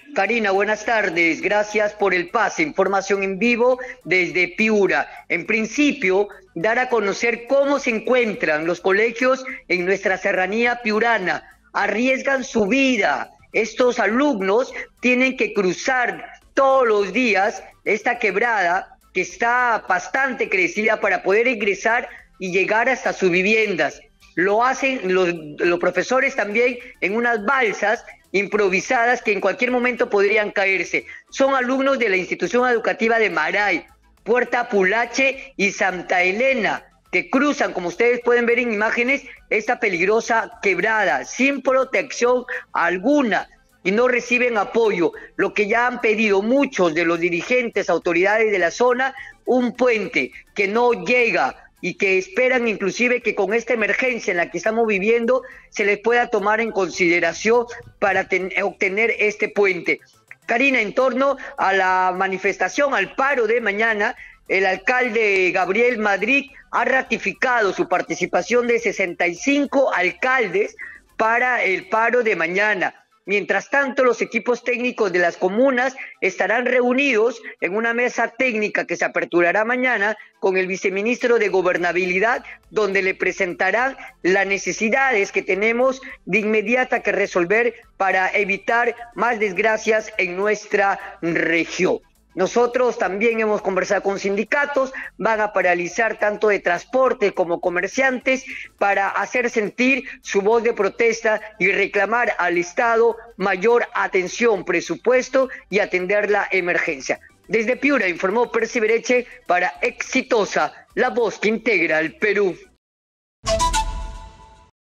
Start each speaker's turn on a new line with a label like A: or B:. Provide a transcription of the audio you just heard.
A: Karina, buenas tardes. Gracias por el pase. Información en vivo desde Piura. En principio, dar a conocer cómo se encuentran los colegios en nuestra serranía piurana. Arriesgan su vida. Estos alumnos tienen que cruzar todos los días esta quebrada que está bastante crecida para poder ingresar y llegar hasta sus viviendas. Lo hacen los profesores también en unas balsas improvisadas que en cualquier momento podrían caerse. Son alumnos de la institución educativa de Maray, Puerta Pulache y Santa Elena, que cruzan, como ustedes pueden ver en imágenes, esta peligrosa quebrada sin protección alguna y no reciben apoyo. Lo que ya han pedido muchos de los dirigentes, autoridades de la zona, un puente que no llega y que esperan inclusive que con esta emergencia en la que estamos viviendo se les pueda tomar en consideración para obtener este puente. Karina, en torno a la manifestación, al paro de mañana, el alcalde Gabriel Madrid ha ratificado su participación de 65 alcaldes para el paro de mañana. Mientras tanto, los equipos técnicos de las comunas estarán reunidos en una mesa técnica que se aperturará mañana con el viceministro de Gobernabilidad, donde le presentarán las necesidades que tenemos de inmediata que resolver para evitar más desgracias en nuestra región. Nosotros también hemos conversado con sindicatos, van a paralizar tanto de transporte como comerciantes para hacer sentir su voz de protesta y reclamar al Estado mayor atención, presupuesto y atender la emergencia. Desde Piura informó Percy Bereche para Exitosa, la voz que integra el Perú.